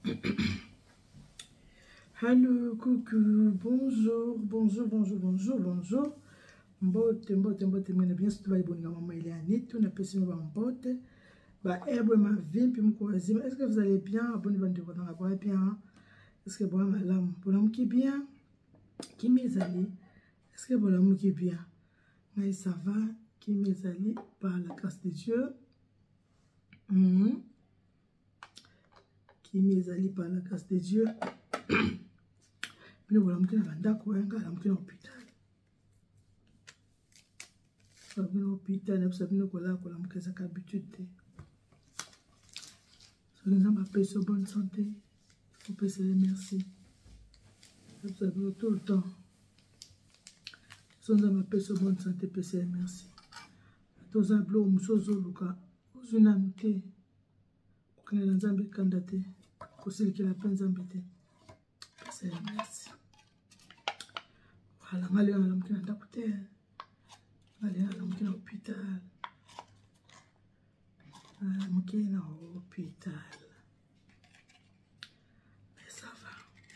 Hello, coucou, bonjour, bonjour, bonjour, bonjour, bonjour. Mbote, mbote, mbote, mbote, bien sûr, tu vas y bonner maman, il est à nid, tu n'as pas si maman mbote. Bah, ma vie, puis mon courage. Est-ce que vous allez bien? Abonnez-vous de votre rapport bien. Est-ce que bon, madame, bon, qui est bien? Qui m'est allé? Est-ce que bon, qui est bien? Mais ça va, qui m'est allé par la grâce de Dieu. Qui m'est allé par la grâce de Dieu. Nous voilà mouté na bandako yanga la mouté na hôpital. Sabino hôpital na sabino kola kola mouké za habitude. Nous avons appelé sur bonne santé. On peut se remercier. Sabino tout le temps. Nous avons appelé sur bonne santé, peut se remercier. Tous un blo musozo luka. Uzuna mte. Kukane na zambi kandate. Kusili kila penza mbete. Peut se remercier. Voilà, je vais aller à l'hôpital. Aller à l'hôpital. Mais ça va.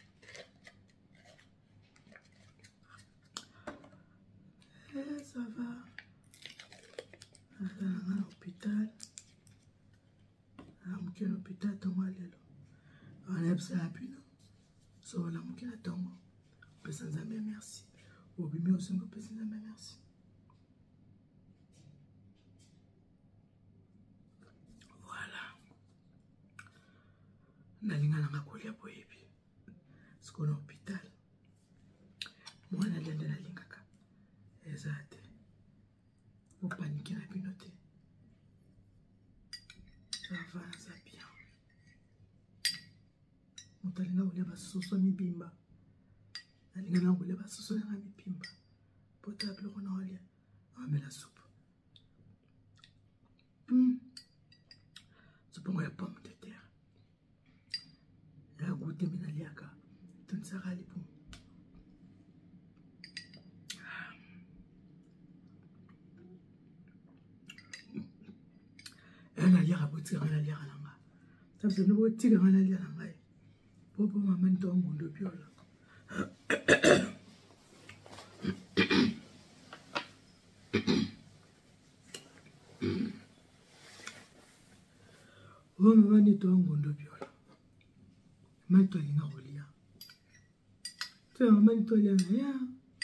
Ça va. Aller à l'hôpital. À l'hôpital, Thomas Lelo. On a besoin de plus. So, on a besoin de Thomas. Merci. Au bimé aussi, on peut s'en merci. Voilà. Nalinga nanga kolia boyebi. Siko na hôpital. Mwana lende nalingaka. Ezate. Au paniquer na binote. Ça va, ça bien. Mutalinga kolia basoso mibimba. Nalinga na kolia basoso na mibimba. Potable on a lié. On met la soupe. Je prends la pomme de terre. La goutte de minaliaka. Tu ne seras les bons. Elle a l'air à botter, elle a l'air à l'anga. Ça me donne au tigre, elle a l'air à l'anga. Pour maman, ton monde de piole. Oh, maman, tu as un monde de piole. Maintenant, il y a un relia. Tu as maman, tu as un relia.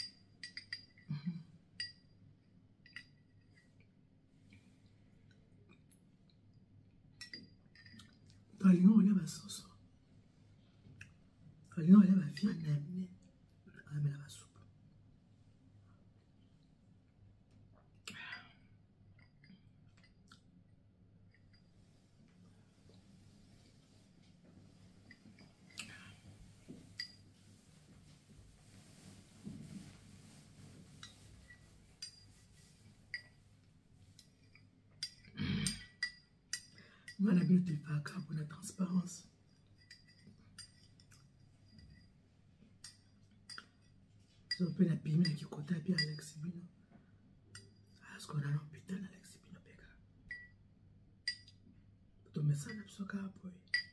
Tu as un relia, ma sauce. Tu as un relia, ma viande, mais la soupe. Moi, la beauté n'est pas grave pour la transparence. Je peux la pime qui compte à bien Alex Bino. Parce qu'on a l'hôpital Alex Bino Pega. Tu mets ça dans le cas après.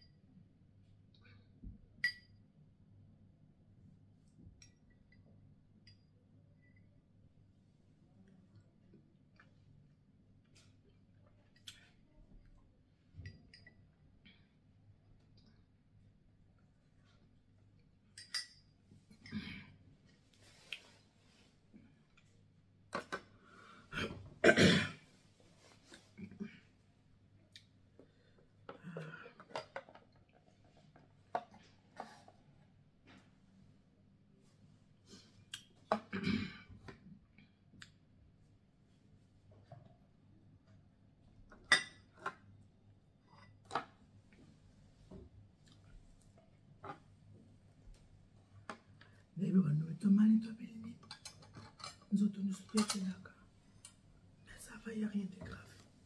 Nous nous souhaitons là. Mais ça va, il n'y a rien de grave.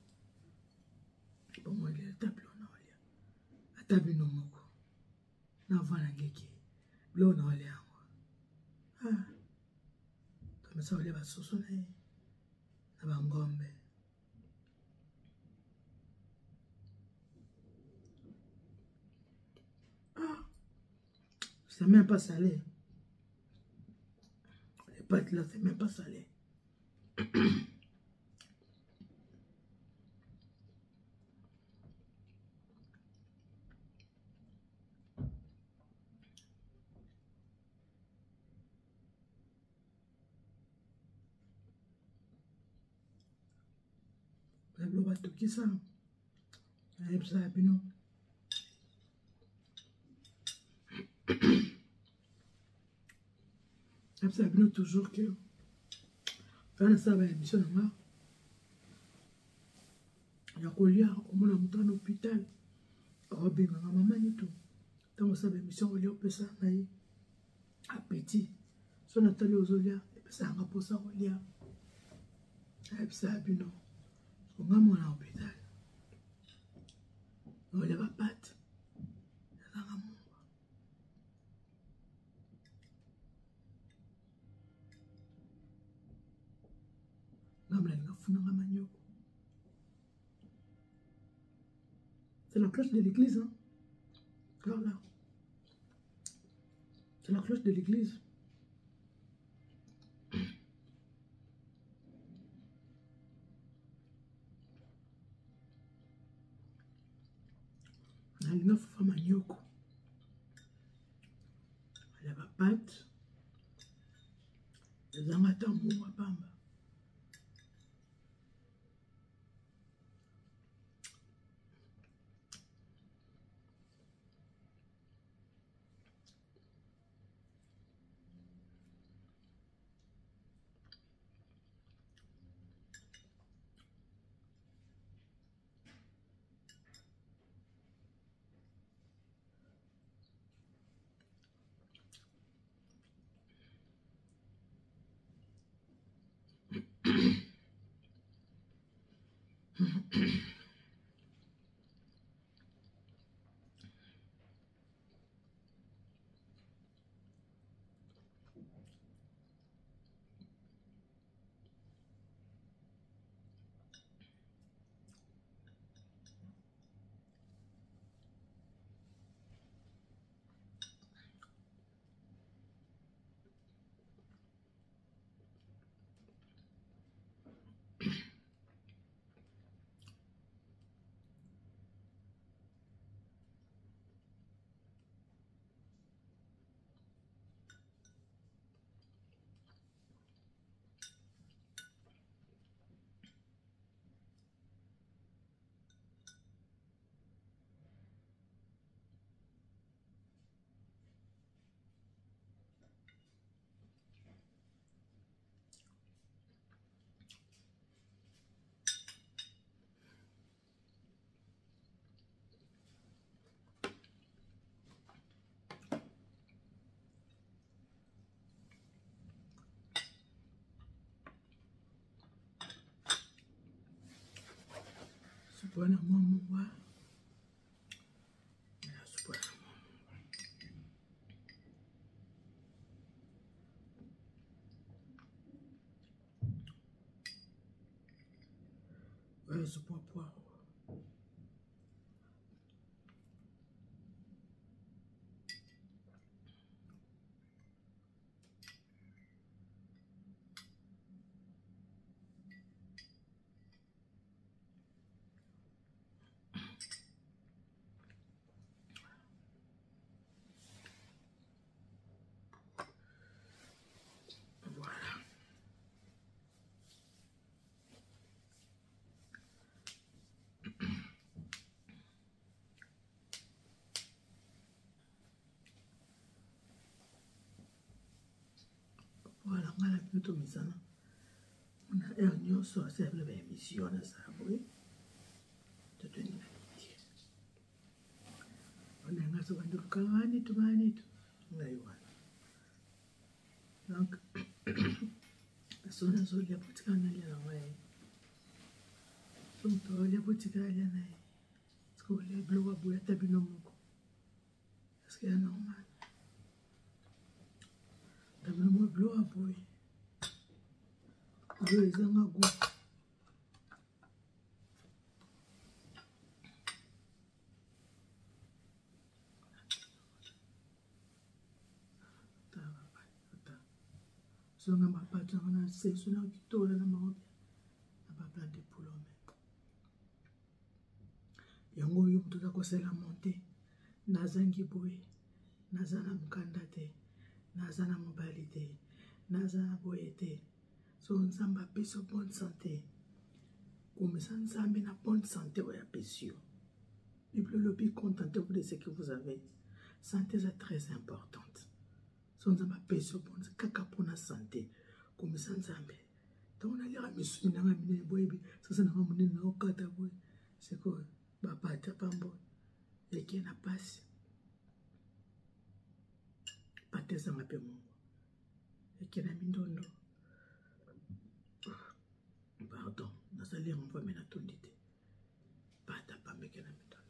Bon, moi, il y a le tableau. La table non moko. Na vana ngeki. Blo na wale yango. Ah. Comme ça, wale basoso na ye. Na bangombe. Ah. C'est même pas salé. Les pâtes là, c'est même pas salé. Le bateau qui ça. Et ça, puis non. Et ça, puis non, toujours que. Quand ça va émission, il y a quoi lire, au moins, on est en hôpital. Oh, bien, ma maman, et tout. Tant que ça va émission, on lit au ça, appétit. Si on attend aux olias, et puis ça, on va pour ça, on lit. Et ça, puis non. On va mon hôpital. On lève la patte. Ça va mon. C'est la cloche de l'église, hein? Voilà. C'est la cloche de l'église. Il y a femme manioko. Il y a la pâte. Les amateurs à pamba. Supwana mamu wa. Supwana mamu. Ouais, supwa poire. Voilà, on a la plutôt mise en. On a un new source, c'est la émission, ça, oui. De tenir l'amitié. On a un gazo de Kawani to Manito. Donc, la zone de la boutique en allant. Son tour, la boutique en allant. Est-ce que les blocs à bouillir tabinomoko? Est-ce qu'il y a normal? Tabinomoko bloc à bouillir. Deux ans à goût. Zonga mapata na seso na kitola na maobi. Na ba plan de poulome. Yango yo mutu kosela monte. Nazangi boye. Nazana mukanda te. Nazana mobali te. Nazana boye te. So nzamba peso bonne santé. Komisa nzambe na bonne santé oya pesio. Bible lobi, contentez-vous de ce que vous avez. Santé est très importante. So nzamba peso bonne kaka pona santé. Komisa nzambe. Donc on a lira misuni na ngamine boyebi. Sasa na ngamune na okata boye. C'est quoi? Papa te pambo. Eke na pasi. Pate zanga pe mungu. Eke na mindondo. Pardon, nasali yango mpo mena tondi te. Pata pambeke na mitondo.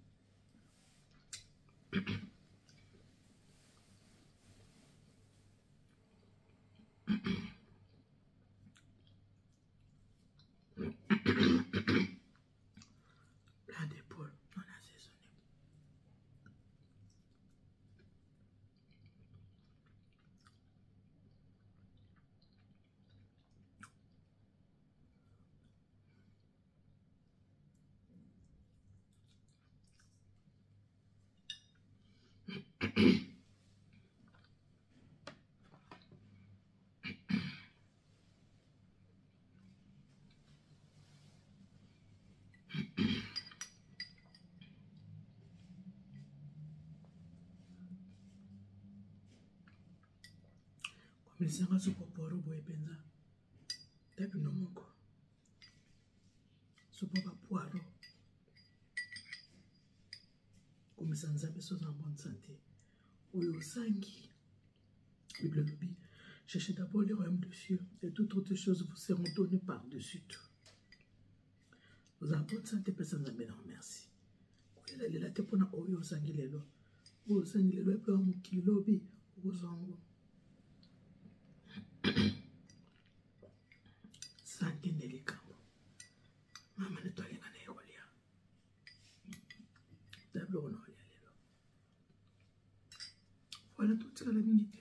Plein d'épaule, non assaisonné. Comme les sangs sont pour le bois et penza. Depuis nos moko. Ce pas poireau. Comme les sangs sont en bonne santé. Ou au sangi. Bible lobi. Cherchez d'abord le royaume de Dieu et toutes autres choses vous seront données par-dessus tout. Vous avez bonne santé, personne n'a bien merci. Vous allez la tepona oyo sangi lelo. Ou sangi lelo et puis un kilobi. Ou zango. Santé nelikambo. Mama ne toile ngana ekolia. D'abord on olia lelo. Voilà tout ce que la minute.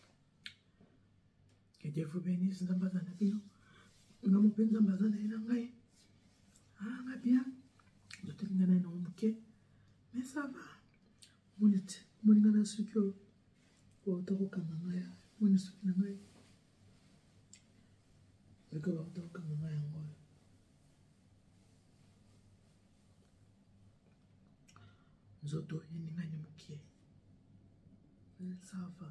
Que Dieu vous bénisse dans ma vie. Nous avons besoin de ma vie. Ah, bien. Je te dis que mais ça va. Mon gars, ce que vous avez dit, mon ce que vous avez dit, ce que vous avez dit, Zoto yeningani mukie. Ça va.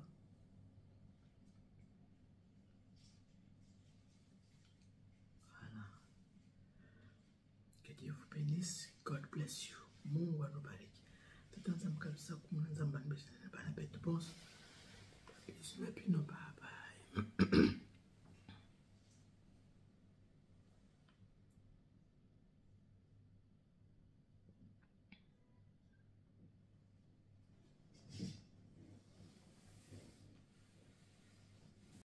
Voilà. Que Dieu vous bénisse. God bless you. Mungu anubariki. Tutanza mkalusa kumuna nzamba nbeshana bana betu bonso.